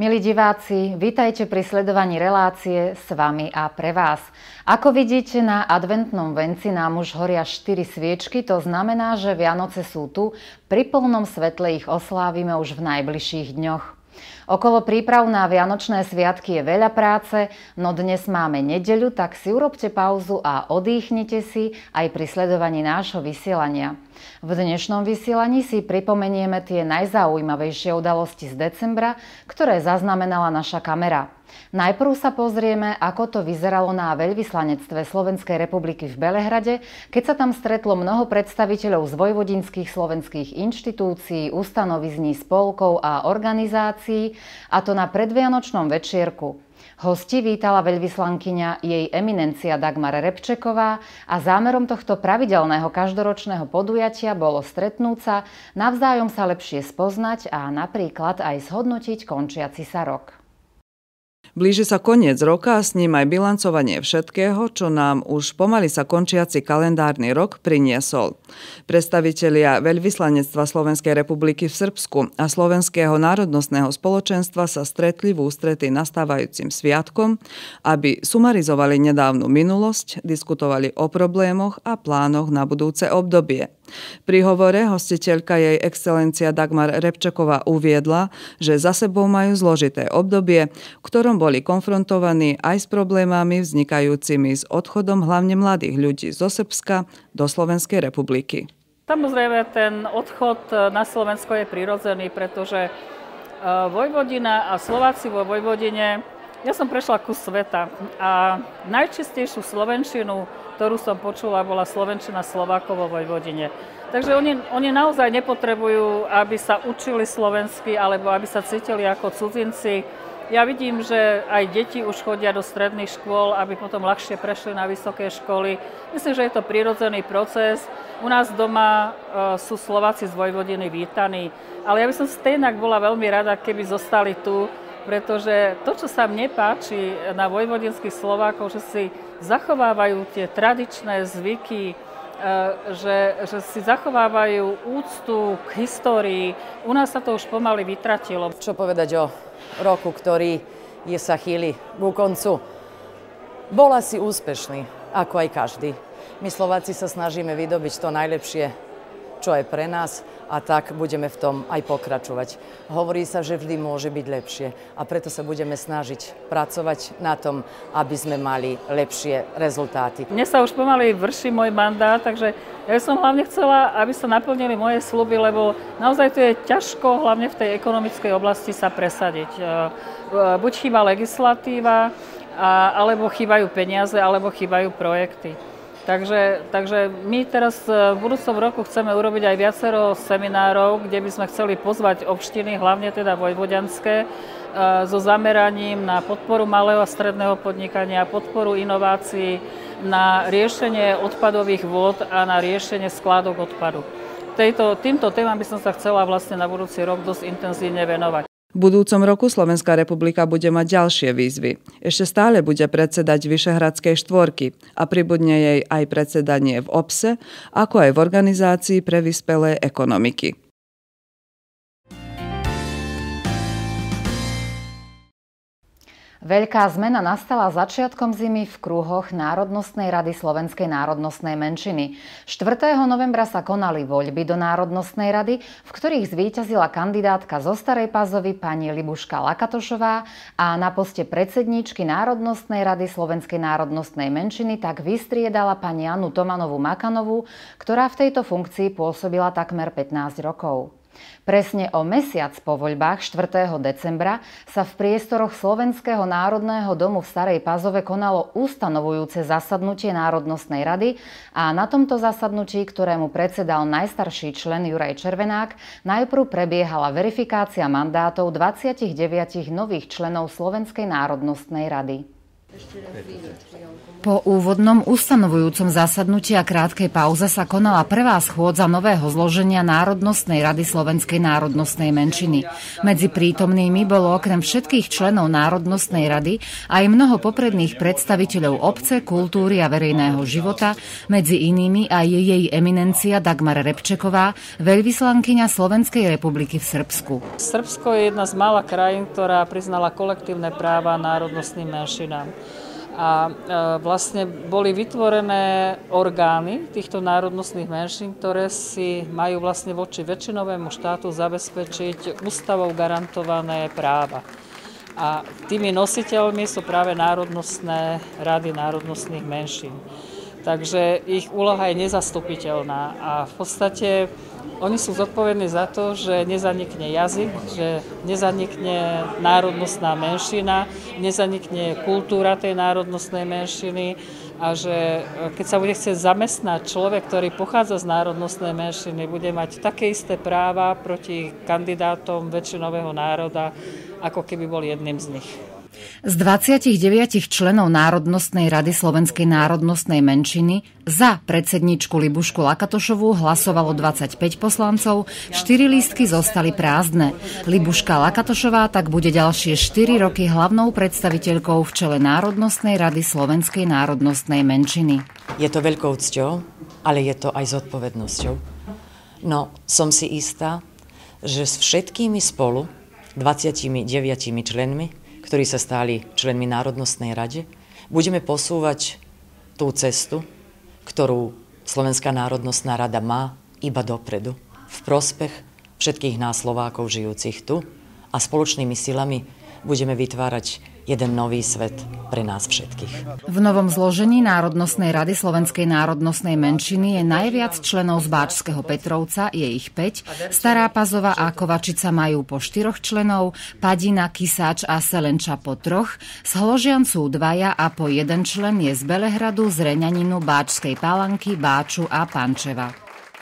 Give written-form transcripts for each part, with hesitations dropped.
Milí diváci, vítajte pri sledovaní relácie s vami a pre vás. Ako vidíte, na adventnom venci nám už horia 4 sviečky, to znamená, že Vianoce sú tu, pri plnom svetle ich oslávime už v najbližších dňoch. Okolo príprav na Vianočné sviatky je veľa práce, no dnes máme nedeľu, tak si urobte pauzu a odýchnite si aj pri sledovaní nášho vysielania. V dnešnom vysielaní si pripomenieme tie najzaujímavejšie udalosti z decembra, ktoré zaznamenala naša kamera. Najprv sa pozrieme, ako to vyzeralo na veľvyslanectve Slovenskej republiky v Belehrade, keď sa tam stretlo mnoho predstaviteľov z vojvodinských slovenských inštitúcií, ustanovizní, spolkov a organizácií, a to na predvianočnom večierku. Hosti vítala veľvyslankyňa jej eminencia Dagmar Repčeková a zámerom tohto pravidelného každoročného podujatia bolo stretnúť sa, navzájom sa lepšie spoznať a napríklad aj zhodnotiť končiaci sa rok. Blíži sa koniec roka a s ním aj bilancovanie všetkého, čo nám už pomaly sa končiaci kalendárny rok priniesol. Predstavitelia veľvyslanectva Slovenskej republiky v Srbsku a Slovenského národnostného spoločenstva sa stretli v ústrety nastávajúcim sviatkom, aby sumarizovali nedávnu minulosť, diskutovali o problémoch a plánoch na budúce obdobie. Pri hovore hostiteľka jej excelencia Dagmar Repčeková uviedla, že za sebou majú zložité obdobie, v ktorom boli konfrontovaní aj s problémami vznikajúcimi s odchodom hlavne mladých ľudí zo Srbska do Slovenskej republiky. Samozrejme, ten odchod na Slovensko je prirodzený, pretože Vojvodina a Slováci vo Vojvodine, ja som prešla kus sveta a najčistejšiu slovenčinu, ktorú som počula, bola slovenčina Slovákov vo Vojvodine. Takže oni naozaj nepotrebujú, aby sa učili slovensky alebo aby sa cítili ako cudzinci. Ja vidím, že aj deti už chodia do stredných škôl, aby potom ľahšie prešli na vysoké školy. Myslím, že je to prirodzený proces. U nás doma sú Slováci z Vojvodiny vítaní, ale ja by som stejnak bola veľmi rada, keby zostali tu, pretože to, čo sa mne páči na vojvodinských Slovákov, že si zachovávajú tie tradičné zvyky, že si zachovávajú úctu k histórii. U nás sa to už pomaly vytratilo. Čo povedať o roku, ktorý sa chýli ku koncu? Bol asi úspešný, ako aj každý. My Slováci sa snažíme vydobiť to najlepšie, čo je pre nás, a tak budeme v tom aj pokračovať. Hovorí sa, že vždy môže byť lepšie a preto sa budeme snažiť pracovať na tom, aby sme mali lepšie rezultáty. Mne sa už pomaly vrší môj mandát, takže ja som hlavne chcela, aby sa naplnili moje sľuby, lebo naozaj to je ťažko, hlavne v tej ekonomickej oblasti, sa presadiť. Buď chýba legislatíva, alebo chýbajú peniaze, alebo chýbajú projekty. Takže my teraz v budúcom roku chceme urobiť aj viacero seminárov, kde by sme chceli pozvať obštiny, hlavne teda vojvoďanské, so zameraním na podporu malého a stredného podnikania, podporu inovácií, na riešenie odpadových vôd a na riešenie skládok odpadu. Týmto témam by som sa chcela vlastne na budúci rok dosť intenzívne venovať. V budúcom roku Slovenská republika bude mať ďalšie výzvy. Ešte stále bude predsedať Vyšehradskej štvorky a pribudne jej aj predsedanie v OBSE, ako aj v Organizácii pre vyspelé ekonomiky. Veľká zmena nastala začiatkom zimy v krúhoch Národnostnej rady Slovenskej národnostnej menšiny. 4. novembra sa konali voľby do Národnostnej rady, v ktorých zvíťazila kandidátka zo Starej Pazovy pani Libuška Lakatošová a na poste predsedníčky Národnostnej rady Slovenskej národnostnej menšiny tak vystriedala pani Annu Tomanovú Makanovú, ktorá v tejto funkcii pôsobila takmer 15 rokov. Presne o mesiac po voľbách 4. decembra sa v priestoroch Slovenského národného domu v Starej Pazove konalo ustanovujúce zasadnutie Národnostnej rady a na tomto zasadnutí, ktorému predsedal najstarší člen Juraj Červenák, najprv prebiehala verifikácia mandátov 29 nových členov Slovenskej národnostnej rady. Po úvodnom ustanovujúcom zasadnutí a krátkej pauze sa konala prvá schôdza nového zloženia Národnostnej rady Slovenskej národnostnej menšiny. Medzi prítomnými bolo okrem všetkých členov Národnostnej rady aj mnoho popredných predstaviteľov obce, kultúry a verejného života, medzi inými aj jej eminencia Dagmar Repčeková, veľvyslankyňa Slovenskej republiky v Srbsku. Srbsko je jedna z mála krajín, ktorá priznala kolektívne práva národnostným menšinám. A vlastne boli vytvorené orgány týchto národnostných menšín, ktoré si majú vlastne voči väčšinovému štátu zabezpečiť ústavou garantované práva. A tými nositeľmi sú práve národnostné rady národnostných menšín. Takže ich úloha je nezastupiteľná a v podstate oni sú zodpovední za to, že nezanikne jazyk, že nezanikne národnostná menšina, nezanikne kultúra tej národnostnej menšiny a že keď sa bude chcieť zamestnať človek, ktorý pochádza z národnostnej menšiny, bude mať také isté práva proti kandidátom väčšinového národa, ako keby bol jedným z nich. Z 29 členov Národnostnej rady Slovenskej národnostnej menšiny za predsedničku Libušku Lakatošovú hlasovalo 25 poslancov, 4 lístky zostali prázdne. Libuška Lakatošová tak bude ďalšie 4 roky hlavnou predstaviteľkou v čele Národnostnej rady Slovenskej národnostnej menšiny. Je to veľkou cťou, ale je to aj zodpovednosťou. No, som si istá, že s všetkými spolu, 29 členmi, ktorí sa stali členmi Národnostnej rade, budeme posúvať tú cestu, ktorú Slovenská národnostná rada má iba dopredu, v prospech všetkých nás Slovákov žijúcich tu a spoločnými silami budeme vytvárať jeden nový svet pre nás všetkých. V novom zložení Národnostnej rady Slovenskej národnostnej menšiny je najviac členov z Báčskeho Petrovca, je ich 5, Stará Pazova a Kovačica majú po 4 členov, Padina, Kisáč a Selenča po 3, z Hložian sú 2 a po 1 člen je z Belehradu, z Reňaninu, Báčskej Palanky, Báču a Pančeva.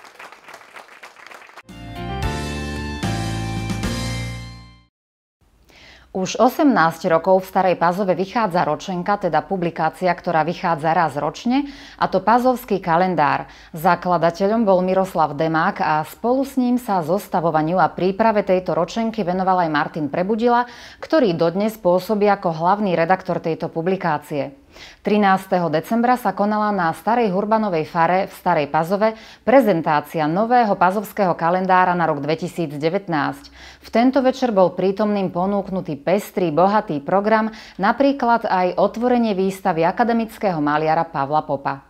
Už 18 rokov v Starej Pazove vychádza ročenka, teda publikácia, ktorá vychádza raz ročne, a to Pazovský kalendár. Zakladateľom bol Miroslav Demák a spolu s ním sa zostavovaniu a príprave tejto ročenky venoval aj Martin Prebudila, ktorý dodnes pôsobí ako hlavný redaktor tejto publikácie. 13. decembra sa konala na Starej Hurbanovej fare v Starej Pazove prezentácia nového pazovského kalendára na rok 2019. V tento večer bol prítomným ponúknutý pestrý, bohatý program, napríklad aj otvorenie výstavy akademického maliara Pavla Popa.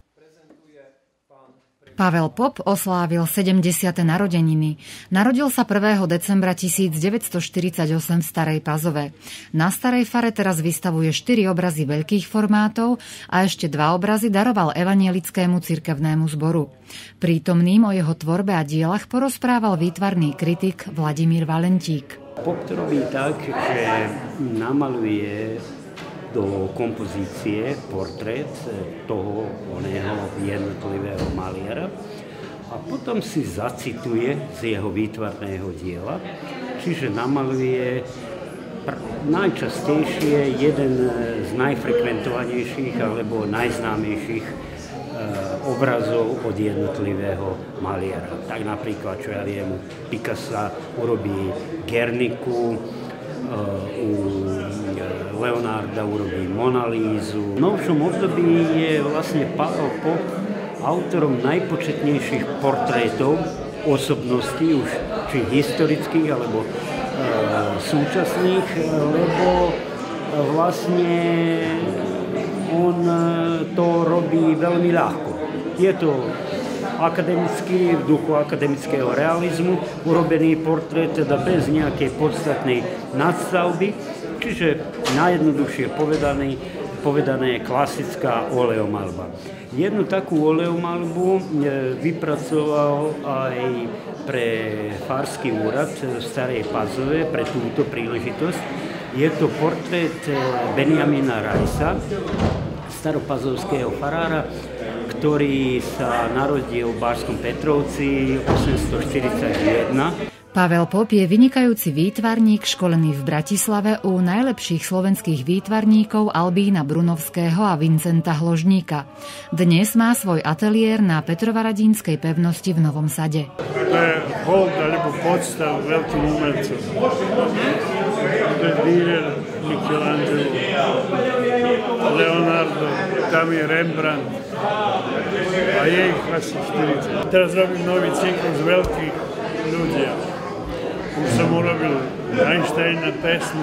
Pavel Pop oslávil 70. narodeniny. Narodil sa 1. decembra 1948 v Starej Pazove. Na Starej fare teraz vystavuje 4 obrazy veľkých formátov a ešte 2 obrazy daroval evanjelickému cirkevnému zboru. Prítomným o jeho tvorbe a dielach porozprával výtvarný kritik Vladimír Valentík. Pop to robí tak, že namaluje do kompozície portrét toho oného jednotlivého maliara a potom si zacituje z jeho výtvarného diela, čiže namaluje najčastejšie jeden z najfrekventovanejších alebo najznámejších obrazov od jednotlivého maliara. Tak napríklad, čo ja viem, Picasso urobí Guerniku, u Leonarda urobí Monalízu. V novšom období je vlastne Pavel Pop autorom najpočetnejších portrétov osobností, už či historických alebo súčasných, lebo vlastne on to robí veľmi ľahko. Je to akademický, v duchu akademického realizmu urobený portrét, teda bez nejakej podstatnej nadstavby, čiže najjednoduchšie povedané je klasická oleomalba. Jednu takú oleomalbu vypracoval aj pre Farský úrad v Starej Pazove pre túto príležitosť. Je to portrét Benjamina Rajsa, staropazovského farára, ktorý sa narodil v Báčskom Petrovci 841. Pavel Pop je vynikajúci výtvarník školený v Bratislave u najlepších slovenských výtvarníkov Albína Brunovského a Vincenta Hložníka. Dnes má svoj ateliér na Petrovaradínskej pevnosti v Novom Sade. To je hold alebo podstav veľkým umelcom. To je Dürer, Michelangelo, Leonardo, tam je Rembrandt a je ich asi 40. Teraz robím nový cyklus veľkých ľudia. Už som urobil Einsteina, Teslu,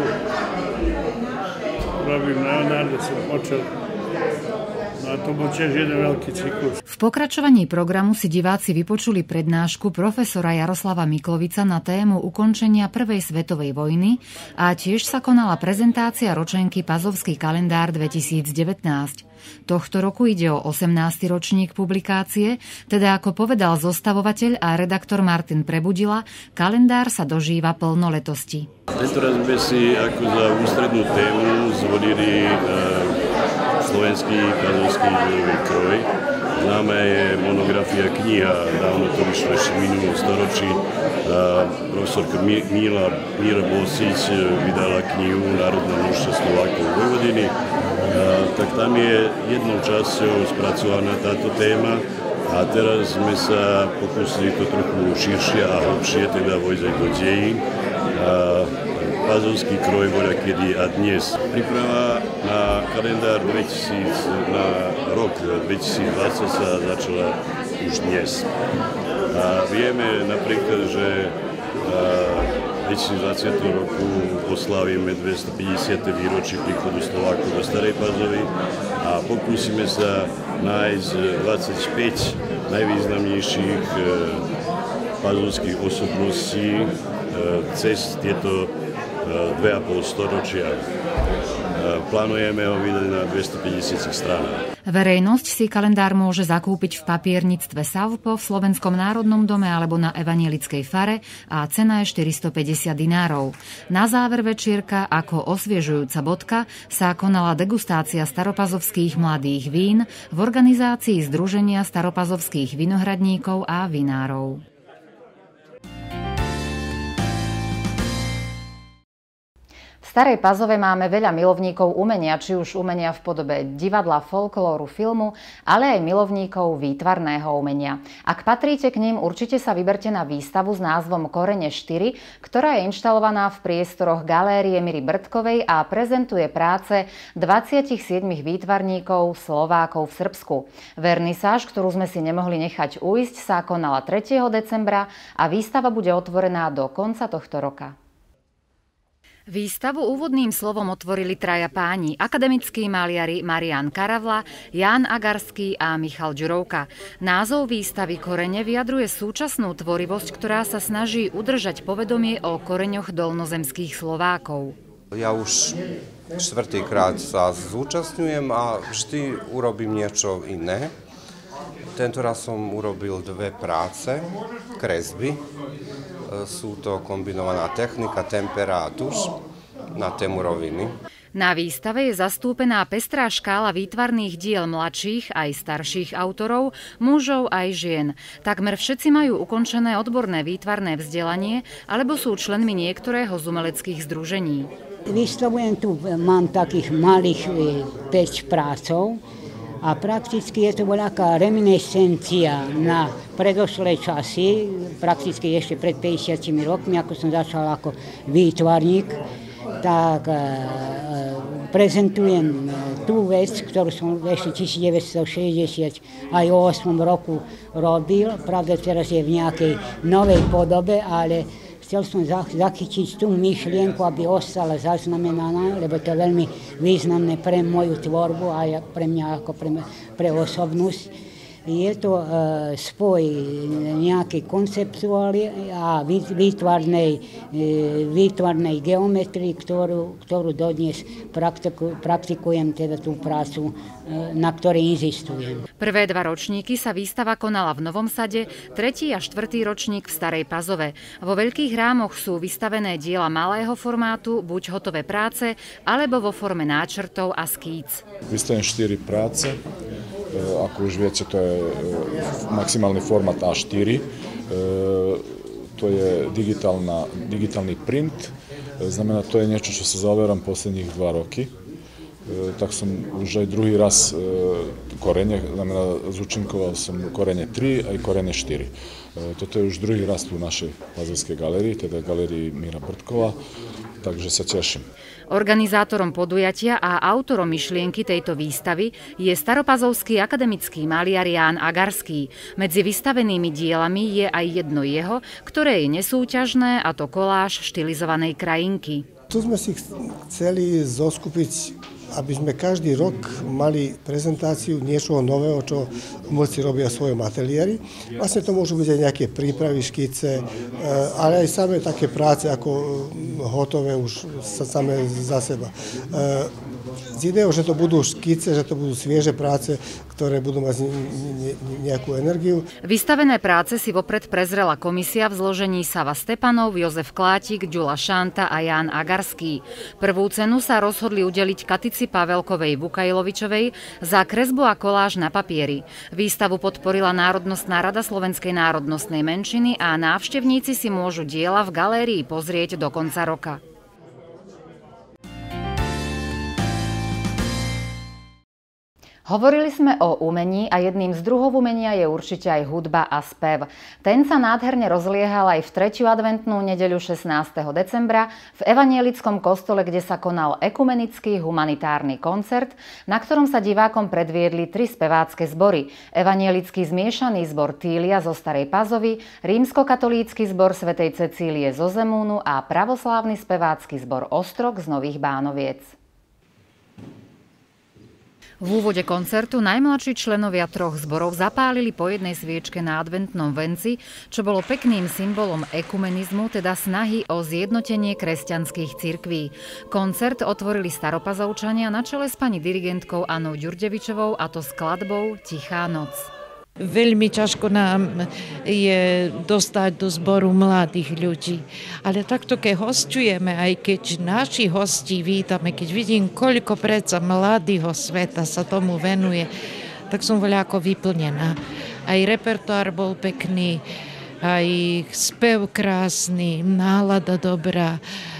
robím Leonardo, som počal. No a to bol tiež jeden veľký cyklus. V pokračovaní programu si diváci vypočuli prednášku profesora Jaroslava Miklovica na tému ukončenia Prvej svetovej vojny a tiež sa konala prezentácia ročenky Pazovský kalendár 2019. Tohto roku ide o 18. ročník publikácie, teda ako povedal zostavovateľ a redaktor Martin Prebudila, kalendár sa dožíva plnoletosti. Tentoraz sme si ako za ústrednú tému zvolili slovenský pazovský bojový kroj. Známa je monografia kniha, dávno to vyšlo ešte v minulom storočí. Profesorka Míra Bosič vydala knihu Národné množstvo Slovákov Vojvodiny. Tak tam je jednou časťou spracovaná táto téma a teraz sme sa pokúsili to trochu širšie a hlbšie, teda vojsť do dejín. Pazovský kroj voľa kedy a dnes. Príprava na kalendár na rok 2020 sa začala už dnes. A vieme napríklad, že 2020 roku oslávime 250. výročie príchodu Slovákov do Starej Pazovy a pokúsime sa nájsť 25 najvýznamnejších pazovských osobností cez tieto 2,5 storočia. Plánujeme ho vydať na 250 stranách. Verejnosť si kalendár môže zakúpiť v papierníctve Savpo, v Slovenskom národnom dome alebo na Evanielickej fare a cena je 450 dinárov. Na záver večierka ako osviežujúca bodka sa konala degustácia staropazovských mladých vín v organizácii Združenia staropazovských vinohradníkov a vinárov. V Starej Pazove máme veľa milovníkov umenia, či už umenia v podobe divadla, folklóru, filmu, ale aj milovníkov výtvarného umenia. Ak patríte k ním, určite sa vyberte na výstavu s názvom Korene 4, ktorá je inštalovaná v priestoroch Galérie Miry Brdkovej a prezentuje práce 27 výtvarníkov Slovákov v Srbsku. Vernisáž, ktorú sme si nemohli nechať ujsť, sa konala 3. decembra a výstava bude otvorená do konca tohto roka. Výstavu úvodným slovom otvorili traja páni, akademickí maliari Marián Karavla, Ján Agarský a Michal Ďurovka. Názov výstavy Korene vyjadruje súčasnú tvorivosť, ktorá sa snaží udržať povedomie o koreňoch dolnozemských Slovákov. Ja už 4. krát sa zúčastňujem a vždy urobím niečo iné. Tentoraz som urobil 2 práce, kresby. Sú to kombinovaná technika, tempera a tuš na tému roviny. Na výstave je zastúpená pestrá škála výtvarných diel mladších aj starších autorov, mužov aj žien. Takmer všetci majú ukončené odborné výtvarné vzdelanie alebo sú členmi niektorého z umeleckých združení. Vystavujem tu, mám takých malých 5 prácov. A prakticky je to veľká reminiscencia na predošlé časy, prakticky ešte pred 50 rokmi, ako som začal ako výtvarník, tak prezentujem tú vec, ktorú som ešte 1960 aj o 8 roku robil. Pravda, teraz je v nejakej novej podobe, ale chcel som zachytiť tú myšlienku, aby ostala zaznamenaná, lebo to je veľmi významné pre moju tvorbu a pre mňa ako pre osobnosť. Je to spoj nejakej konceptuály a výtvarnej geometrii, ktorú dodnes praktikujem, teda tú prácu, na ktorej inzistujem. Prvé 2 ročníky sa výstava konala v Novom Sade, 3. a 4. ročník v Starej Pazove. Vo veľkých rámoch sú vystavené diela malého formátu, buď hotové práce, alebo vo forme náčrtov a skíc. Vystavujem 4 práce. Ako už viete, to je maximálny formát A4. To to je digitálny print. Znamená, to je niečo, čo sa zaoberám posledných 2 roky. Tak som už aj druhý raz korene, znamená, zúčinkoval som korene 3 aj korene 4. Toto je už druhý raz tu v našej Pazovskej galérii, teda galérii Míra Brdkova, takže sa teším. Organizátorom podujatia a autorom myšlienky tejto výstavy je staropazovský akademický maliar Ján Agarský. Medzi vystavenými dielami je aj jedno jeho, ktoré je nesúťažné, a to koláž štilizovanej krajinky. Tu sme si chceli zoskupiť, aby sme každý rok mali prezentáciu niečoho nového, čo umelci robia v svojom ateliéri. Vlastne to môžu byť aj nejaké prípravy, škice, ale aj samé také práce ako hotové už samé za seba. Z ideou, že to budú škice, že to budú svieže práce, ktoré budú mať nejakú energiu. Vystavené práce si vopred prezrela komisia v zložení Sava Stepanov, Jozef Klátik, Ďula Šanta a Ján Agarský. Prvú cenu sa rozhodli udeliť Katici Pavelkovej Vukajlovičovej za kresbu a koláž na papieri. Výstavu podporila Národnostná rada Slovenskej národnostnej menšiny a návštevníci si môžu diela v galérii pozrieť do konca roka. Hovorili sme o umení a jedným z druhov umenia je určite aj hudba a spev. Ten sa nádherne rozliehal aj v 3. adventnú nedeľu 16. decembra v evanjelickom kostole, kde sa konal ekumenický humanitárny koncert, na ktorom sa divákom predviedli 3 spevácke zbory. Evanjelický zmiešaný zbor Tília zo Starej Pazovy, rímskokatolícky zbor svätej Cecílie zo Zemúnu a pravoslávny spevácky zbor Ostrog z Nových Bánoviec. V úvode koncertu najmladší členovia 3 zborov zapálili po jednej sviečke na adventnom venci, čo bolo pekným symbolom ekumenizmu, teda snahy o zjednotenie kresťanských cirkví. Koncert otvorili staropazovčania na čele s pani dirigentkou Annou Ďurdevičovou, a to skladbou Tichá noc. Veľmi ťažko nám je dostať do zboru mladých ľudí. Ale takto, keď hosťujeme, aj keď naši hostí vítame, keď vidím, koľko predsa mladého sveta sa tomu venuje, tak som voľako vyplnená. Aj repertoár bol pekný, aj spev krásny, nálada dobrá.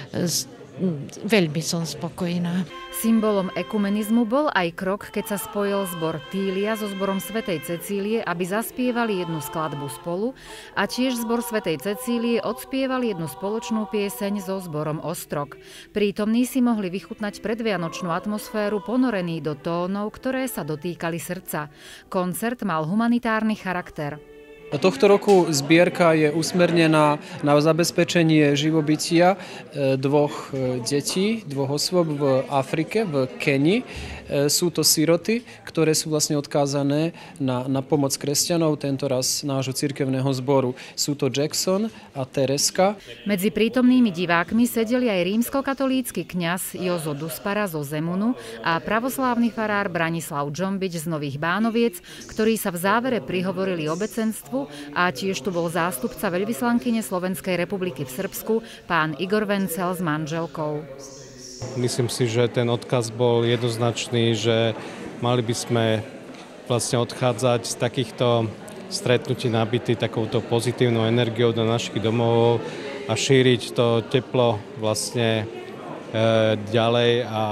Veľmi som spokojná. Symbolom ekumenizmu bol aj krok, keď sa spojil zbor Tília so zborom svätej Cecílie, aby zaspievali jednu skladbu spolu, a tiež zbor svätej Cecílie odspievali jednu spoločnú pieseň so zborom Ostrog. Prítomní si mohli vychutnať predvianočnú atmosféru ponorení do tónov, ktoré sa dotýkali srdca. Koncert mal humanitárny charakter. Tohto roku zbierka je usmernená na zabezpečenie živobytia 2 detí, 2 osôb v Afrike, v Kenii. Sú to siroty, ktoré sú vlastne odkázané na pomoc kresťanov, tento raz nášho cirkevného zboru. Sú to Jackson a Tereska. Medzi prítomnými divákmi sedeli aj rímskokatolícky kňaz Jozo Duspara zo Zemunu a pravoslávny farár Branislav Džombič z Nových Bánoviec, ktorí sa v závere prihovorili obecenstvu, a tiež tu bol zástupca veľvyslankyne Slovenskej republiky v Srbsku, pán Igor Vencel s manželkou. Myslím si, že ten odkaz bol jednoznačný, že mali by sme vlastne odchádzať z takýchto stretnutí nabitý takouto pozitívnou energiou do našich domov a šíriť to teplo vlastne ďalej a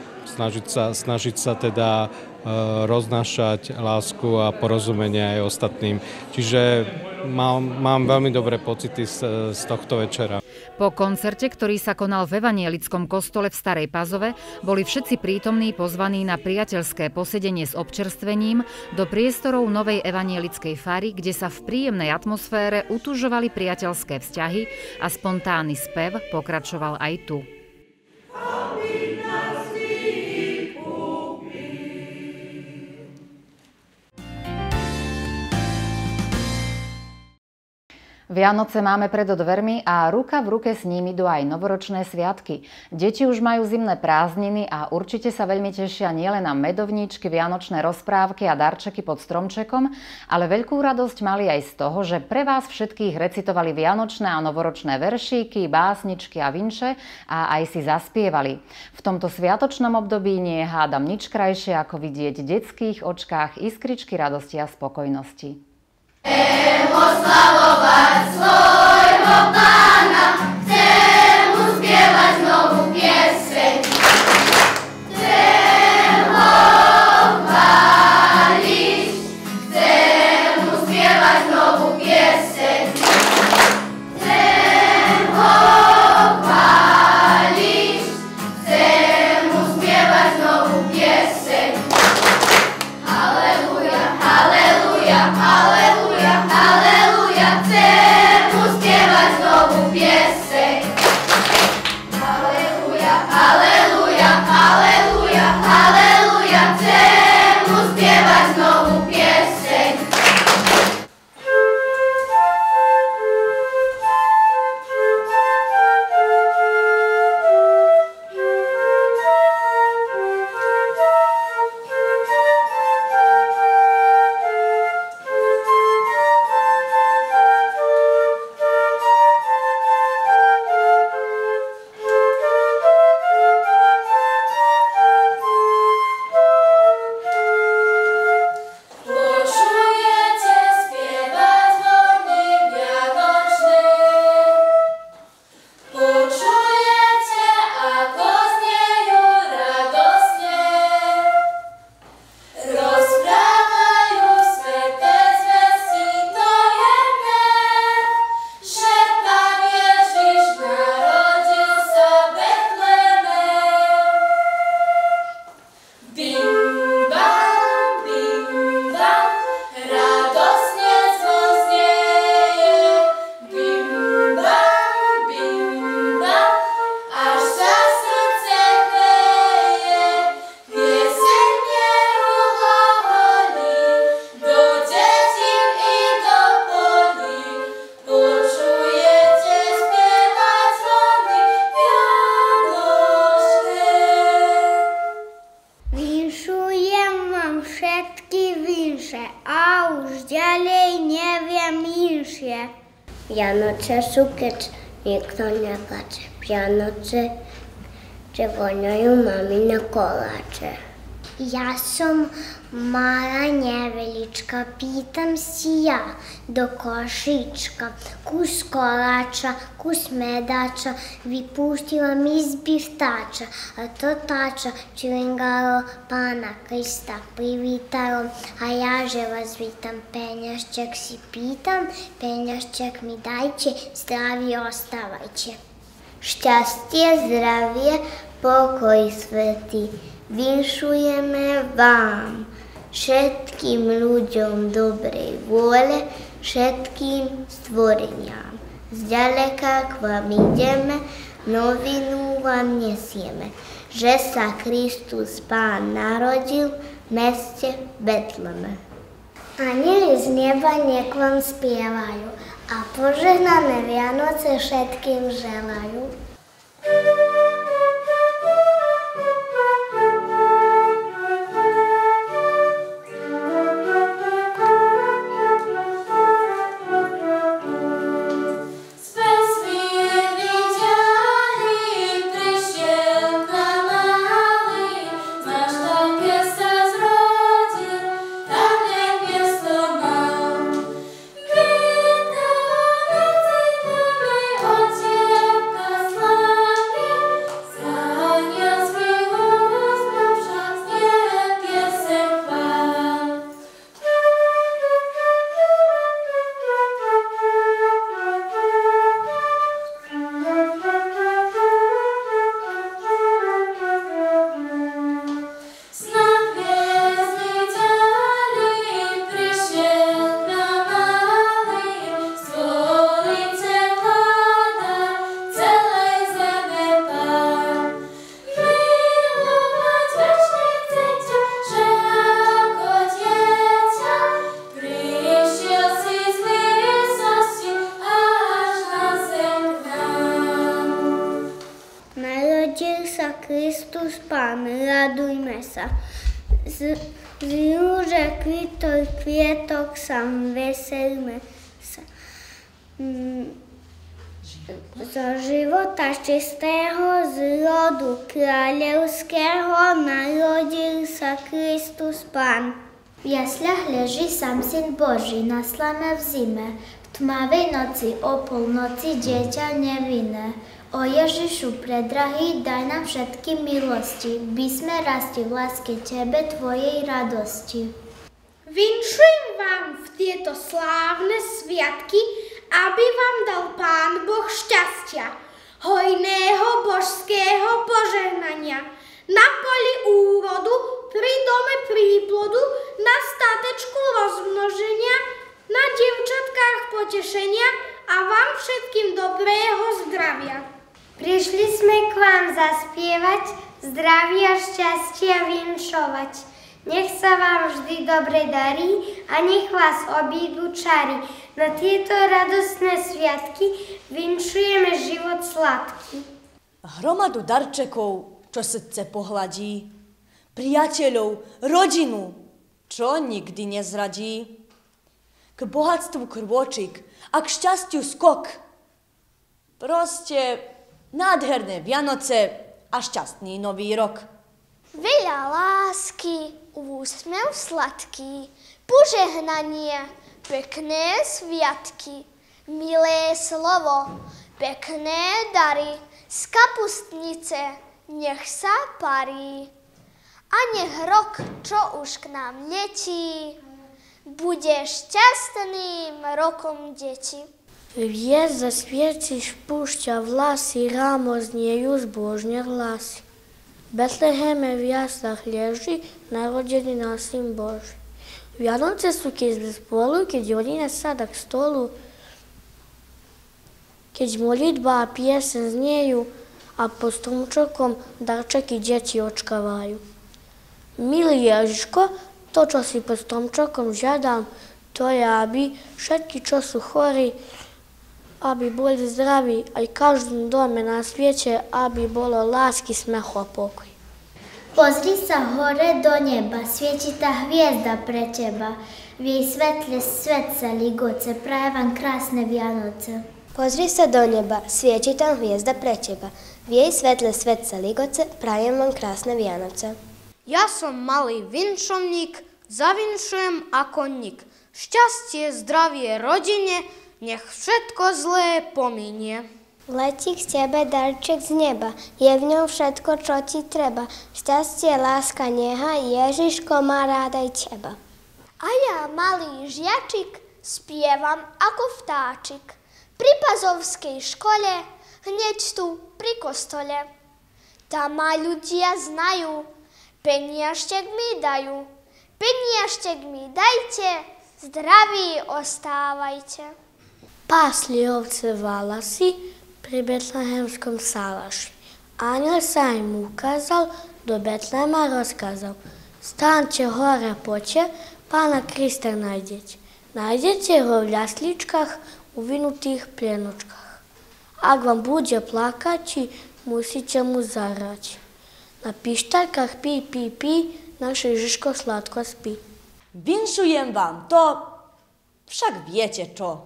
snažiť sa teda roznášať lásku a porozumenie aj ostatným. Čiže mám veľmi dobré pocity z tohto večera. Po koncerte, ktorý sa konal v evanjelickom kostole v Starej Pazove, boli všetci prítomní pozvaní na priateľské posedenie s občerstvením do priestorov novej evanjelickej fary, kde sa v príjemnej atmosfére utužovali priateľské vzťahy a spontánny spev pokračoval aj tu. Vianoce máme pred dvermi a ruka v ruke s nimi idú aj novoročné sviatky. Deti už majú zimné prázdniny a určite sa veľmi tešia nielen na medovníčky, vianočné rozprávky a darčeky pod stromčekom, ale veľkú radosť mali aj z toho, že pre vás všetkých recitovali vianočné a novoročné veršíky, básničky a vinše a aj si zaspievali. V tomto sviatočnom období nie je hádam nič krajšie, ako vidieť v detských očkách iskričky radosti a spokojnosti. Oslavovať svoj Vianoce sú, keď nikto neplače. Vianoce, že voňajú mamine koláče. Ja som malá nevelička, pýtam si ja do košička. Kus koláča, kus medača, vypustila mi z biftača. A to táča čilingalo Pána Krista privítalo. A ja, že vás vítam, peňažček si pýtam, peňažček mi dajte, zdraví ostávajte. Šťastie, zdravie, pokoj svätý vinšujeme vám, všetkým ľuďom dobrej vôle, všetkým stvoreniam. Zďaleka k vám ideme, novinu vám nesieme, že sa Kristus Pán narodil v meste Betleme. Anjeli z neba nech vám spievajú a požehnané Vianoce všetkým želajú. Kristus Pán, radujme sa. Z rúže kvitoj kvietok sa veselme sa. Zo života čistého, z rodu kráľovského narodil sa Kristus Pán. V jasľach leží sám Syn Boží, na slame v zime. V tmavej noci, o polnoci, dieťa nevinné. O Ježišu predrahý, daj nám všetky milosti, by sme rasti v láske Tebe, Tvojej radosti. Vinšujem vám v tieto slávne sviatky, aby vám dal Pán Boh šťastia, hojného božského požehnania, na poli úrodu, pri dome príplodu, na statečku rozmnoženia, na dievčatkách potešenia a vám všetkým dobrého zdravia. Prišli sme k vám zaspievať, zdravia, šťastia vinšovať. Nech sa vám vždy dobre darí a nech vás obídu čary. Na tieto radostné sviatky vinšujeme život sladký. Hromadu darčekov, čo srdce pohladí, priateľov, rodinu, čo nikdy nezradí. K bohatstvu krôčik a k šťastiu skok. Proste nádherné Vianoce a šťastný nový rok. Veľa lásky, úsmev sladký, požehnanie, pekné sviatky, milé slovo, pekné dary, z kapustnice nech sa parí. A nech rok, čo už k nám letí, bude šťastným rokom deti. Hviezda svieti spúšťa vlasy, rámo zniejú zbožne hlasy. V Betleheme v jaslách leží narodený náš Syn Boží. Vianoce sú, keď sme spolu, keď rodina sadá k stolu, keď molitba a piesen zniejú a pod stromčekom darčeky deti očkávajú. Milý Ježiško, to, čo si pod stromčekom žiadam, to je, aby všetky, čo sú chorí, aby boli zdraví, aj v každom dome na svete, aby bolo lásky, smech a pokoj. Pozri sa hore do neba, svieti tá hviezda pre teba. V jej svetle svet sa ligoce, praje vám krásne Vianoce. Pozri sa do neba, svieti tam hviezda pre teba. V jej svetle svet sa ligoce, prajem vám krásne Vianoce. Ja som malý vinšovník, zavinšujem ako nik. Šťastie, zdravie rodine, nech všetko zlé pominie. Letí k tebe darček z neba, je v ňom všetko, čo ti treba. Šťastie, láska, neha, Ježiško má rád aj teba. A ja, malý žiačik, spievam ako vtáčik. Pri Pazovskej škole, hneď tu pri kostole. Tam ma ľudia znajú, peniažtek mi dajú. Peniažtek mi dajte, zdraví ostávajte. Pásli ovce valasy pri betlehemskom salaši. Aniel sa im ukázal, do Betlehema rozkázal. Staňte hore poďte, Pána Krista nájdete. Nájdete ho v jasličkách, uvinutých plienočkách. Ak vám bude plakať, musíte mu zahrať. Na pištaľkách pí, pí, pí, naše Ježiško sladko spí. Vinšujem vám to, však viete čo.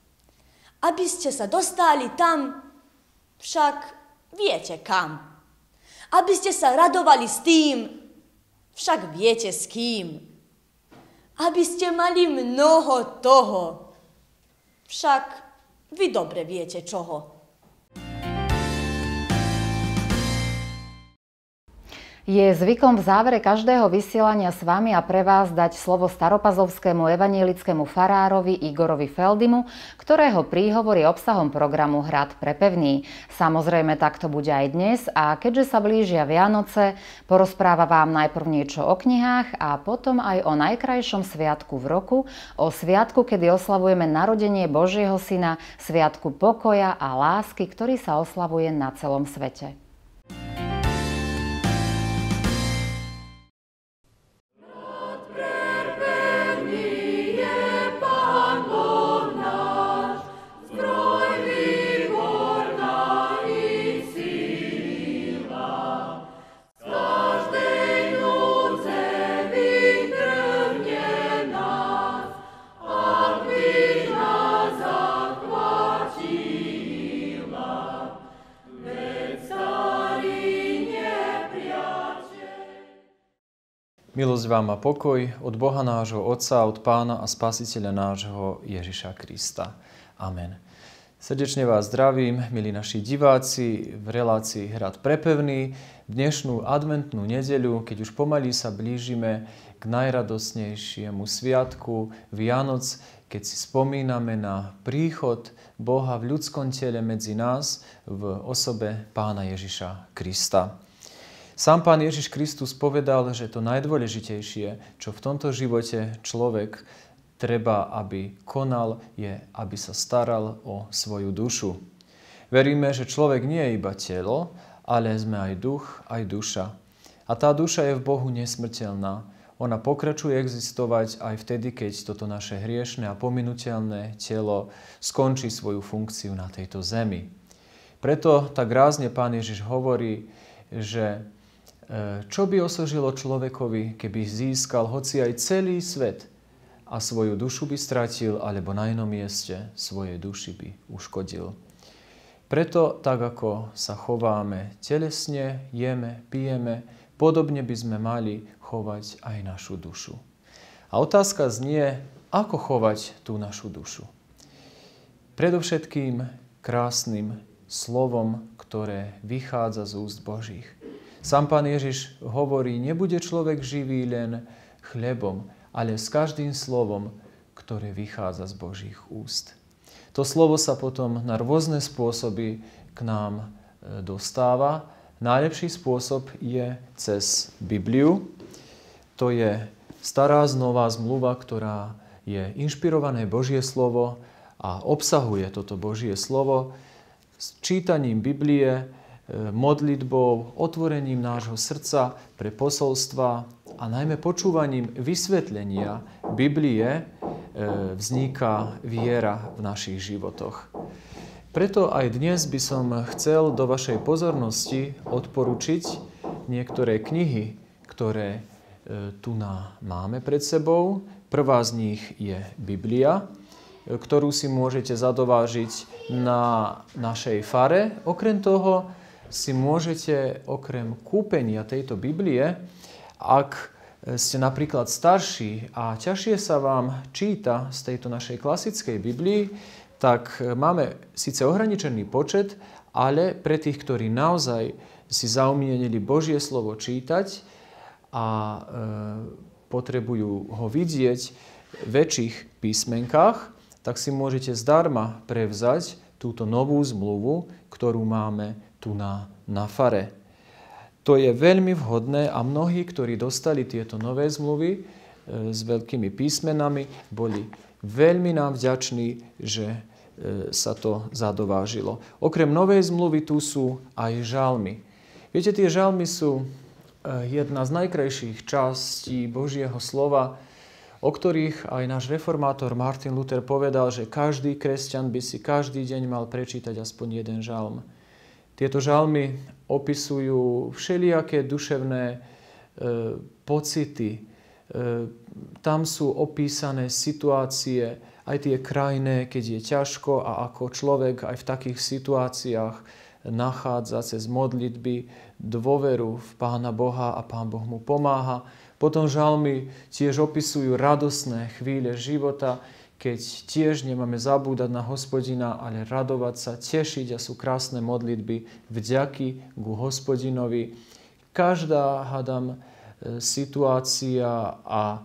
Aby ste sa dostali tam, však viete kam. Aby ste sa radovali s tým, však viete s kým. Aby ste mali mnoho toho, však vy dobre viete čoho. Je zvykom v závere každého vysielania s vami a pre vás dať slovo staropazovskému evanielickému farárovi Igorovi Feldimu, ktorého príhovor je obsahom programu Hrad prepevný. Samozrejme, tak to bude aj dnes a keďže sa blížia Vianoce, porozpráva vám najprv niečo o knihách a potom aj o najkrajšom sviatku v roku, o sviatku, kedy oslavujeme narodenie Božieho Syna, sviatku pokoja a lásky, ktorý sa oslavuje na celom svete. Milosť vám a pokoj od Boha nášho Otca, od Pána a Spasiteľa nášho Ježiša Krista. Amen. Srdečne vás zdravím, milí naši diváci, v relácii Hrad prepevný. Dnešnú adventnú nedeľu, keď už pomaly sa blížime k najradosnejšiemu sviatku Vianoc, keď si spomíname na príchod Boha v ľudskom tele medzi nás v osobe Pána Ježiša Krista. Sám Pán Ježiš Kristus povedal, že to najdôležitejšie, čo v tomto živote človek treba, aby konal, je, aby sa staral o svoju dušu. Veríme, že človek nie je iba telo, ale sme aj duch, aj duša. A tá duša je v Bohu nesmrteľná. Ona pokračuje existovať aj vtedy, keď toto naše hriešne a pominuteľné telo skončí svoju funkciu na tejto zemi. Preto tak rázne Pán Ježiš hovorí, že čo by osožilo človekovi, keby získal hoci aj celý svet, a svoju dušu by stratil, alebo na inom mieste svojej duši by uškodil. Preto, tak ako sa chováme telesne, jeme, pijeme, podobne by sme mali chovať aj našu dušu. A otázka znie, ako chovať tú našu dušu. Predovšetkým krásnym slovom, ktoré vychádza z úst Božích. Sám Pán Ježiš hovorí, nebude človek živý len chlebom, ale s každým slovom, ktoré vychádza z Božích úst. To slovo sa potom na rôzne spôsoby k nám dostáva. Najlepší spôsob je cez Bibliu. To je stará nová zmluva, ktorá je inšpirované Božie slovo a obsahuje toto Božie slovo s čítaním Biblie, modlitbou, otvorením nášho srdca pre posolstva a najmä počúvaním vysvetlenia Biblie vzniká viera v našich životoch. Preto aj dnes by som chcel do vašej pozornosti odporučiť niektoré knihy, ktoré tu máme pred sebou. Prvá z nich je Biblia, ktorú si môžete zadovážiť na našej fare. Okrem toho si môžete okrem kúpenia tejto Biblie, ak ste napríklad starší a ťažšie sa vám číta z tejto našej klasickej Biblii, tak máme síce ohraničený počet, ale pre tých, ktorí naozaj si zaumienili Božie slovo čítať a potrebujú ho vidieť v väčších písmenkách, tak si môžete zdarma prevzať túto novú zmluvu, ktorú máme tu na fare. To je veľmi vhodné a mnohí, ktorí dostali tieto nové zmluvy s veľkými písmenami, boli veľmi nám vďační, že sa to zadovážilo. Okrem novej zmluvy tu sú aj žalmy. Viete, tie žalmy sú jedna z najkrajších častí Božieho slova, o ktorých aj náš reformátor Martin Luther povedal, že každý kresťan by si každý deň mal prečítať aspoň jeden žalm. Tieto žalmy opisujú všelijaké duševné pocity. Tam sú opísané situácie, aj tie krajné, keď je ťažko a ako človek aj v takých situáciách nachádza cez modlitby dôveru v Pána Boha a Pán Boh mu pomáha. Potom žalmy tiež opisujú radosné chvíle života, keď tiež nemáme zabúdať na Hospodina, ale radovať sa, tešiť a sú krásne modlitby vďaky ku Hospodinovi. Každá, hádam, situácia a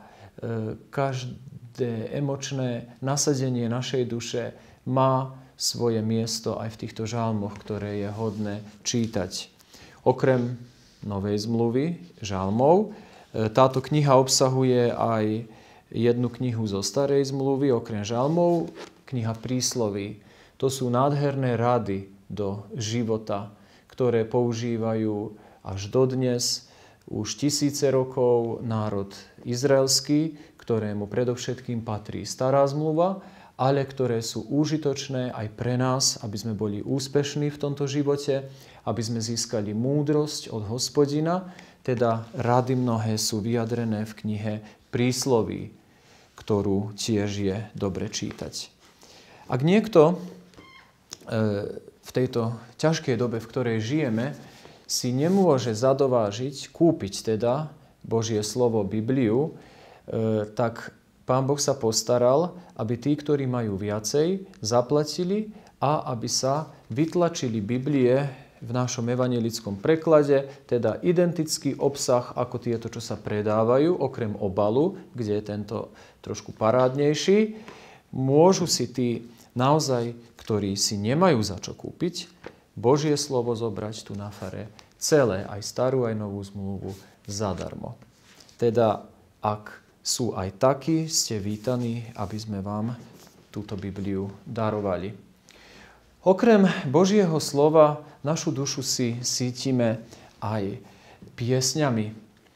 každé emočné nasadenie našej duše má svoje miesto aj v týchto žalmoch, ktoré je hodné čítať. Okrem novej zmluvy, žalmov, táto kniha obsahuje aj jednu knihu zo starej zmluvy, okrem žalmov, kniha prísloví. To sú nádherné rady do života, ktoré používajú až dodnes, už tisíce rokov národ izraelský, ktorému predovšetkým patrí stará zmluva, ale ktoré sú užitočné aj pre nás, aby sme boli úspešní v tomto živote, aby sme získali múdrosť od Hospodina. Teda rady mnohé sú vyjadrené v knihe Prísloví, ktorú tiež je dobre čítať. Ak niekto v tejto ťažkej dobe, v ktorej žijeme, si nemôže zadovážiť, kúpiť teda Božie slovo Bibliu, tak Pán Boh sa postaral, aby tí, ktorí majú viacej, zaplatili a aby sa vytlačili Biblie v našom evanjelickom preklade, teda identický obsah ako tieto, čo sa predávajú, okrem obalu, kde je tento trošku parádnejší. Môžu si tí naozaj, ktorí si nemajú za čo kúpiť, Božie slovo zobrať tu na fare celé, aj starú, aj novú zmluvu zadarmo. Teda, ak sú aj takí, ste vítaní, aby sme vám túto Bibliu darovali. Okrem Božieho slova, našu dušu si cítime aj piesňami.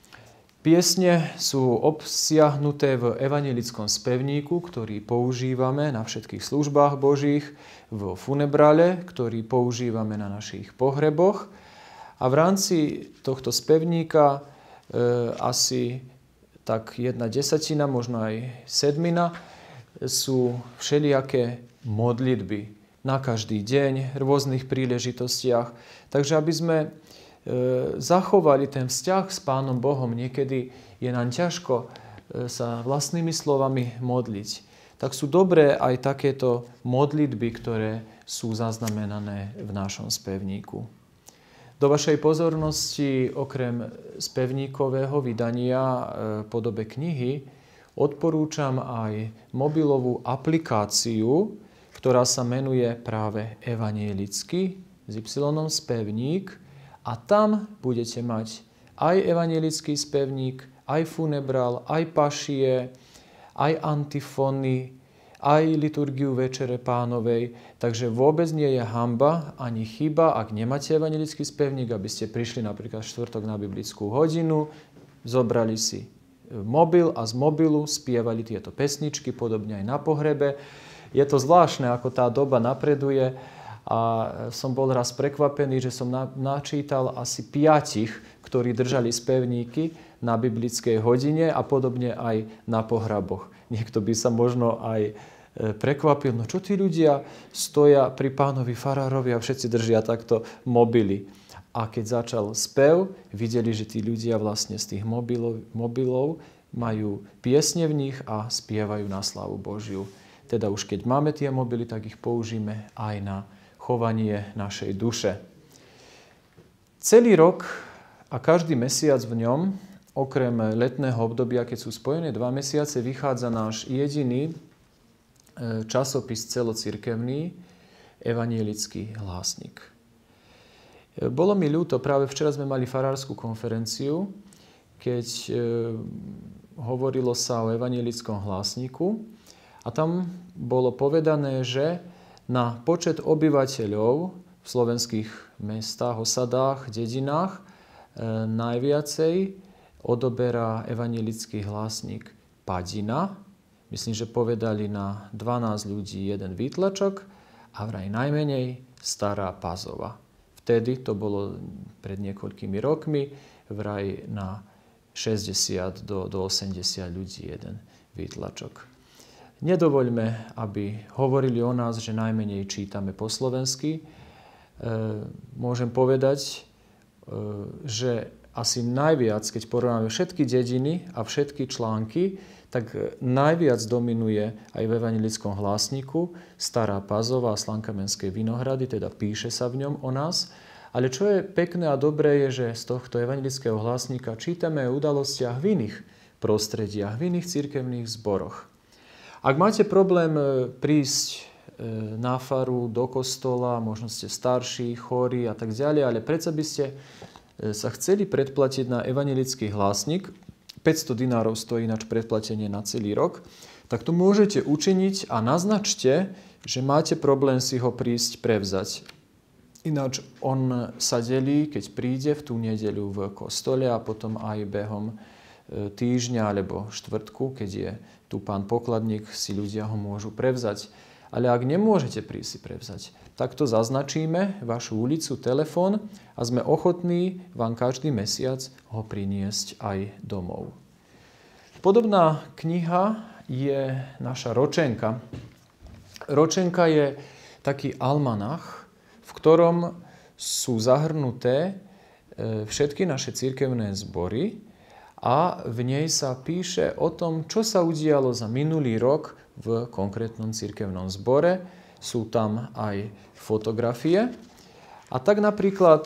Piesne sú obsiahnuté v evanjelickom spevníku, ktorý používame na všetkých službách Božích, v funebrale, ktorý používame na našich pohreboch. A v rámci tohto spevníka asi tak 1/10, možno aj 1/7 sú všelijaké modlitby na každý deň, v rôznych príležitostiach. Takže aby sme zachovali ten vzťah s Pánom Bohom, niekedy je nám ťažko sa vlastnými slovami modliť, tak sú dobré aj takéto modlitby, ktoré sú zaznamenané v našom spevníku. Do vašej pozornosti okrem spevníkového vydania v podobe knihy odporúčam aj mobilovú aplikáciu, ktorá sa menuje práve Evanielický s Y spevník a tam budete mať aj evanielický spevník, aj funebrál, aj pašie, aj antifóny, aj liturgiu Večere Pánovej. Takže vôbec nie je hanba ani chyba, ak nemáte evanjelický spevník, aby ste prišli napríklad štvrtok na biblickú hodinu, zobrali si mobil a z mobilu spievali tieto pesničky, podobne aj na pohrebe. Je to zvláštne, ako tá doba napreduje a som bol raz prekvapený, že som načítal asi 5, ktorí držali spevníky na biblickej hodine a podobne aj na pohraboch. Niekto by sa možno aj prekvapil, no čo tí ľudia stoja pri pánovi farárovi a všetci držia takto mobily. A keď začal spev, videli, že tí ľudia vlastne z tých mobilov majú piesne v nich a spievajú na slávu Božiu. Teda už keď máme tie mobily, tak ich použijeme aj na chovanie našej duše. Celý rok a každý mesiac v ňom, okrem letného obdobia, keď sú spojené 2 mesiace, vychádza náš jediný časopis celocirkevný, Evanielický hlásnik. Bolo mi ľúto, práve včera sme mali farárskú konferenciu, keď hovorilo sa o evanjelickom hlásniku a tam bolo povedané, že na počet obyvateľov v slovenských mestách, osadách, dedinách najviacej odoberá evanjelický hlásnik Padina. Myslím, že povedali na 12 ľudí jeden výtlačok a vraj najmenej Stará Pazova. Vtedy, to bolo pred niekoľkými rokmi, vraj na 60 do 80 ľudí jeden výtlačok. Nedovoľme, aby hovorili o nás, že najmenej čítame po slovensky. Môžem povedať, že asi najviac, keď porovnáme všetky dediny a všetky články, tak najviac dominuje aj v evanjelickom hlásniku Stará Pazova a Slankamenské Vinohrady, teda píše sa v ňom o nás. Ale čo je pekné a dobré je, že z tohto evanjelického hlásnika čítame o udalostiach v iných prostrediach, v iných cirkevných zboroch. Ak máte problém prísť na faru, do kostola, možno ste starší, chorí a tak ďalej, ale predsa by ste sa chceli predplatiť na evanjelický hlásnik, 500 dinárov stojí ináč predplatenie na celý rok, tak to môžete učiniť a naznačte, že máte problém si ho prísť prevzať. Ináč on sa delí, keď príde v tú nedeľu v kostole a potom aj behom týždňa alebo štvrtku, keď je tu pán pokladník, si ľudia ho môžu prevzať. Ale ak nemôžete prísť si prevzať, tak to zaznačíme, vašu ulicu, telefón a sme ochotní vám každý mesiac ho priniesť aj domov. Podobná kniha je naša ročenka. Ročenka je taký almanach, v ktorom sú zahrnuté všetky naše cirkevné zbory a v nej sa píše o tom, čo sa udialo za minulý rok v konkrétnom cirkevnom zbore. Sú tam aj fotografie. A tak napríklad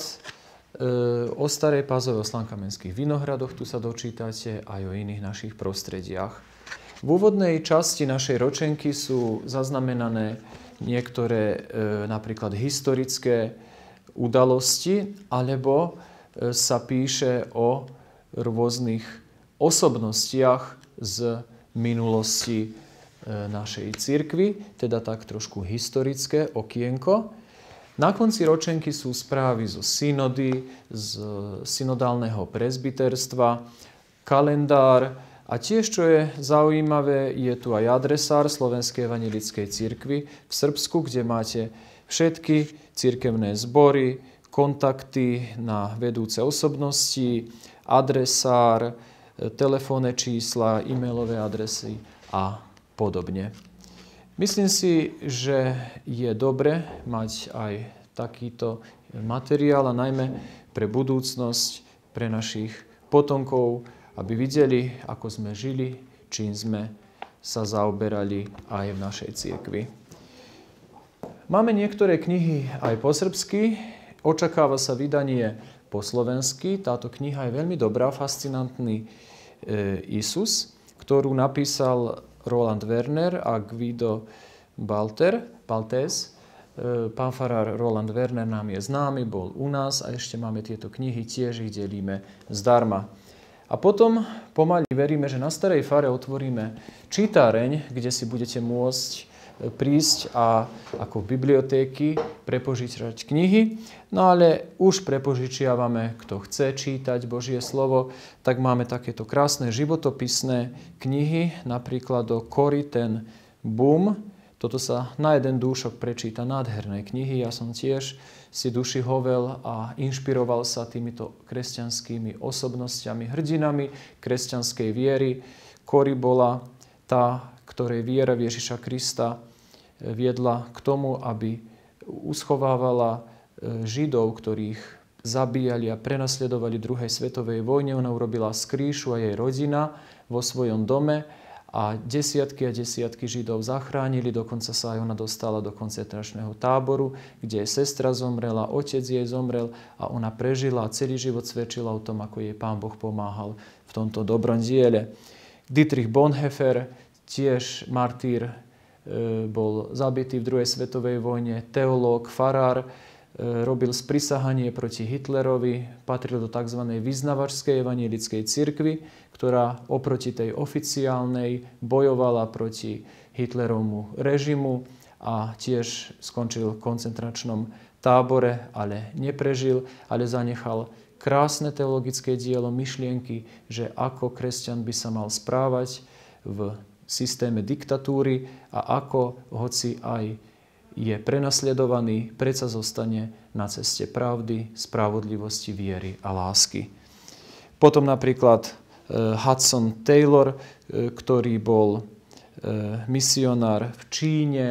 o Starej Pazove, o Slankamenských Vinohradoch tu sa dočítate aj o iných našich prostrediach. V úvodnej časti našej ročenky sú zaznamenané niektoré napríklad historické udalosti, alebo sa píše o rôznych osobnostiach z minulosti našej cirkvi, teda tak trošku historické okienko. Na konci ročenky sú správy zo synody, z synodálneho presbyterstva, kalendár a tiež, čo je zaujímavé, je tu aj adresár Slovenskej evanjelickej cirkvi v Srbsku, kde máte všetky cirkevné zbory, kontakty na vedúce osobnosti, adresár, telefónne čísla, e-mailové adresy a podobne. Myslím si, že je dobre mať aj takýto materiál a najmä pre budúcnosť, pre našich potomkov, aby videli, ako sme žili, čím sme sa zaoberali aj v našej cirkvi. Máme niektoré knihy aj po srbsky, očakáva sa vydanie po slovensky. Táto kniha je veľmi dobrá, fascinantný Isus, ktorú napísal Roland Werner a Guido Baltes. Pán farár Roland Werner nám je známy, bol u nás a ešte máme tieto knihy, tiež ich delíme zdarma. A potom pomaly veríme, že na Starej fare otvoríme čítareň, kde si budete môcť prísť a ako v bibliotéky prepožičať knihy. No ale už prepožičiavame, kto chce čítať Božie slovo, tak máme takéto krásne životopisné knihy, napríklad o Corrie ten Boom. Toto sa na jeden dúšok prečíta, nádherné knihy. Ja som tiež si duši hovel a inšpiroval sa týmito kresťanskými osobnostiami, hrdinami kresťanskej viery. Corrie bola tá, ktorej viera v Ježiša Krista viedla k tomu, aby uschovávala Židov, ktorých zabíjali a prenasledovali v druhej svetovej vojne. Ona urobila skrýšu a jej rodina vo svojom dome a desiatky Židov zachránili. Dokonca sa aj ona dostala do koncentračného táboru, kde jej sestra zomrela, otec jej zomrel a ona prežila a celý život svedčila o tom, ako jej Pán Boh pomáhal v tomto dobrom diele. Dietrich Bonhoeffer, tiež martýr, bol zabitý v druhej svetovej vojne, teológ, farár, robil sprisahanie proti Hitlerovi, patril do tzv. Vyznavačskej evanjelickej cirkvi, ktorá oproti tej oficiálnej bojovala proti Hitlerovmu režimu a tiež skončil v koncentračnom tábore, ale neprežil, ale zanechal krásne teologické dielo, myšlienky, že ako kresťan by sa mal správať v systéme diktatúry a ako, hoci aj je prenasledovaný, predsa zostane na ceste pravdy, spravodlivosti, viery a lásky. Potom napríklad Hudson Taylor, ktorý bol misionár v Číne.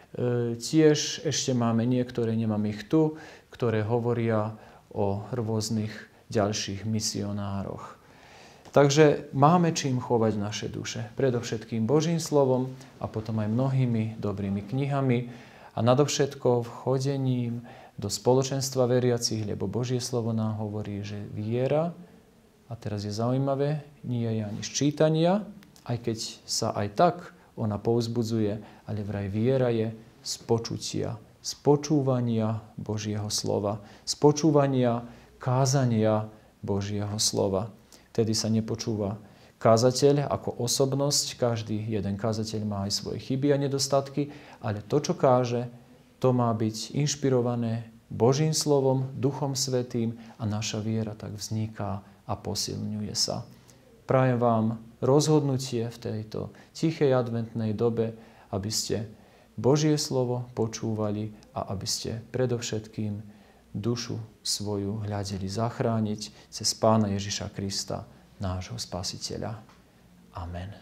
Tiež ešte máme niektoré, nemám ich tu, ktoré hovoria o rôznych ďalších misionároch. Takže máme čím chovať naše duše. Predovšetkým Božím slovom a potom aj mnohými dobrými knihami a nadovšetko vchodením do spoločenstva veriacich, lebo Božie slovo nám hovorí, že viera, a teraz je zaujímavé, nie je ani z čítania, aj keď sa aj tak ona povzbudzuje, ale vraj viera je z počutia, z počúvania Božieho slova, z počúvania kázania Božieho slova. Tedy sa nepočúva kázateľ ako osobnosť, každý jeden kázateľ má aj svoje chyby a nedostatky, ale to, čo káže, to má byť inšpirované Božím slovom, Duchom Svätým a naša viera tak vzniká a posilňuje sa. Prajem vám rozhodnutie v tejto tichej adventnej dobe, aby ste Božie slovo počúvali a aby ste predovšetkým dušu svoju hľadeli zachrániť cez Pána Ježiša Krista, nášho Spasiteľa. Amen.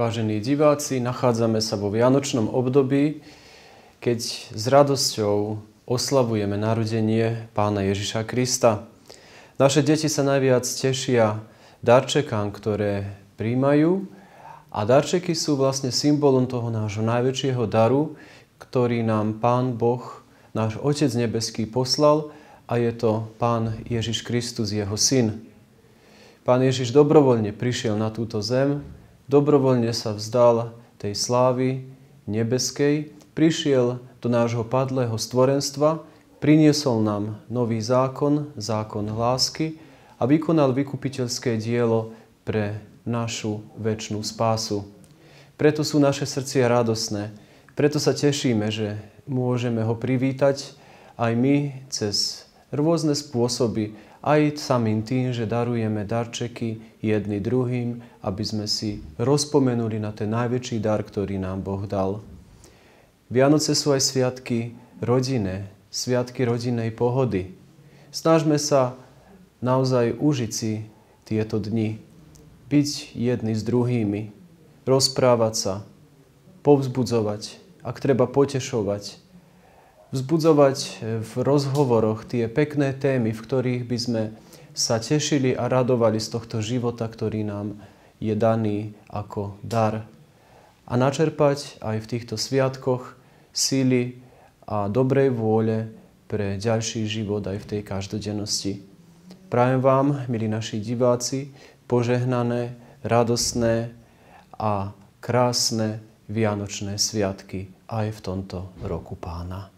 vážení diváci, nachádzame sa vo vianočnom období, keď s radosťou oslavujeme narodenie Pána Ježiša Krista. Naše deti sa najviac tešia darčekám, ktoré príjmajú, a darčeky sú vlastne symbolom toho nášho najväčšieho daru, ktorý nám Pán Boh, náš Otec nebeský, poslal, a je to Pán Ježiš Kristus, jeho syn. Pán Ježiš dobrovoľne prišiel na túto zem, dobrovoľne sa vzdal tej slávy nebeskej, prišiel do nášho padlého stvorenstva, priniesol nám nový zákon, zákon lásky, a vykonal vykupiteľské dielo pre našu večnú spásu. Preto sú naše srdcia radosné, preto sa tešíme, že môžeme ho privítať aj my cez rôzne spôsoby, aj samým tým, že darujeme darčeky jedni druhým, aby sme si rozpomenuli na ten najväčší dar, ktorý nám Boh dal. Vianoce sú aj sviatky rodinné, sviatky rodinnej pohody. Snažme sa naozaj užiť si tieto dni, byť jedni s druhými, rozprávať sa, povzbudzovať, ak treba potešovať, vzbudzovať v rozhovoroch tie pekné témy, v ktorých by sme sa tešili a radovali z tohto života, ktorý nám je daný ako dar. A načerpať aj v týchto sviatkoch síly a dobrej vôle pre ďalší život aj v tej každodennosti. Prajem vám, milí naši diváci, požehnané, radostné a krásne vianočné sviatky aj v tomto roku Pána.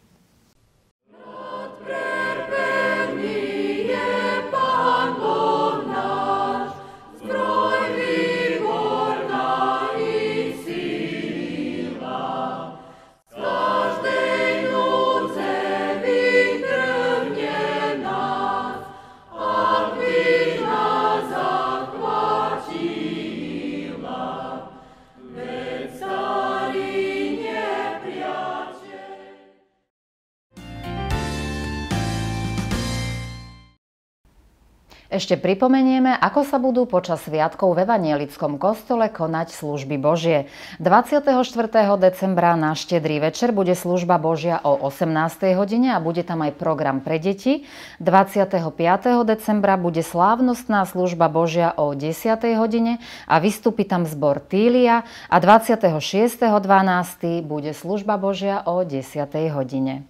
Ešte pripomenieme, ako sa budú počas sviatkov v evanjelickom kostole konať služby Božie. 24. decembra na Štedrý večer bude služba Božia o 18. hodine a bude tam aj program pre deti. 25. decembra bude slávnostná služba Božia o 10. hodine a vystúpi tam zbor Tília, a 26.12. bude služba Božia o 10. hodine.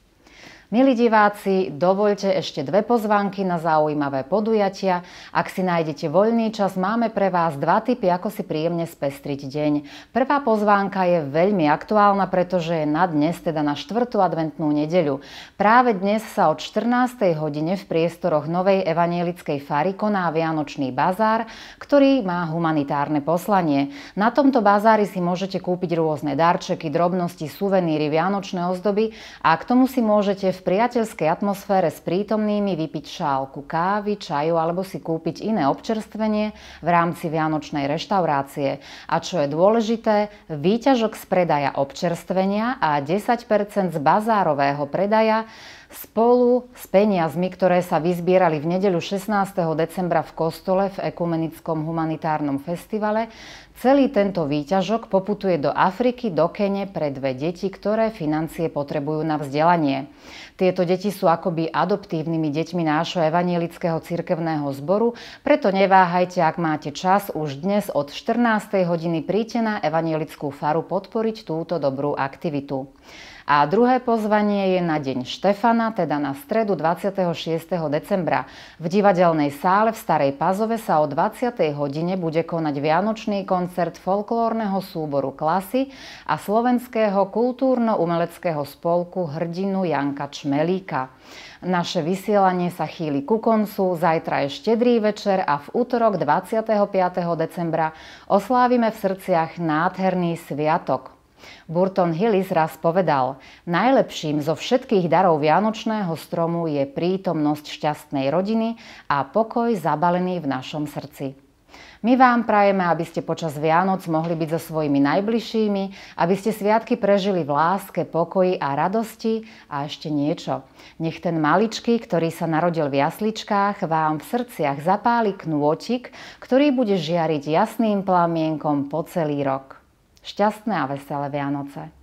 Milí diváci, dovoľte ešte 2 pozvánky na zaujímavé podujatia. Ak si nájdete voľný čas, máme pre vás 2 tipy, ako si príjemne spestriť deň. Prvá pozvánka je veľmi aktuálna, pretože je na dnes, teda na 4. adventnú nedeľu. Práve dnes sa od 14. hodine v priestoroch Novej evanjelickej fary koná Vianočný bazár, ktorý má humanitárne poslanie. Na tomto bazári si môžete kúpiť rôzne darčeky, drobnosti, suveníry, vianočné ozdoby a k tomu si môžete v priateľskej atmosfére s prítomnými vypiť šálku kávy, čaju alebo si kúpiť iné občerstvenie v rámci vianočnej reštaurácie. A čo je dôležité, výťažok z predaja občerstvenia a 10% z bazárového predaja spolu s peniazmi, ktoré sa vyzbierali v nedeľu 16. decembra v kostole v Ekumenickom humanitárnom festivale, celý tento výťažok poputuje do Afriky, do Kene pre 2 deti, ktoré financie potrebujú na vzdelanie. Tieto deti sú akoby adoptívnymi deťmi nášho evanjelického cirkevného zboru, preto neváhajte, ak máte čas, už dnes od 14. hodiny príďte na evanjelickú faru podporiť túto dobrú aktivitu. A druhé pozvanie je na deň Štefana, teda na stredu 26. decembra. V divadelnej sále v Starej Pazove sa o 20. hodine bude konať vianočný koncert folklórneho súboru Klasy a slovenského kultúrno-umeleckého spolku Hrdinu Janka Čmelíka. Naše vysielanie sa chýli ku koncu, zajtra je Štedrý večer a v utorok 25. decembra oslávime v srdciach nádherný sviatok. Burton Hillis raz povedal: najlepším zo všetkých darov vianočného stromu je prítomnosť šťastnej rodiny a pokoj zabalený v našom srdci. My vám prajeme, aby ste počas Vianoc mohli byť so svojimi najbližšími, aby ste sviatky prežili v láske, pokoji a radosti a ešte niečo. Nech ten maličký, ktorý sa narodil v jasličkách, vám v srdciach zapáli knôtik, ktorý bude žiariť jasným plamienkom po celý rok. Šťastné a veselé Vianoce.